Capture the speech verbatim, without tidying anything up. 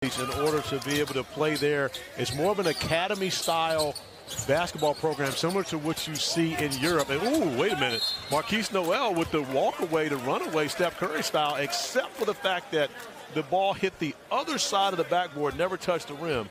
in order to be able to play there. It's more of an academy-style basketball program, similar to what you see in Europe. And, ooh, wait a minute. Marquise Noel with the walk-away to run-away Steph Curry style, except for the fact that the ball hit the other side of the backboard, never touched the rim.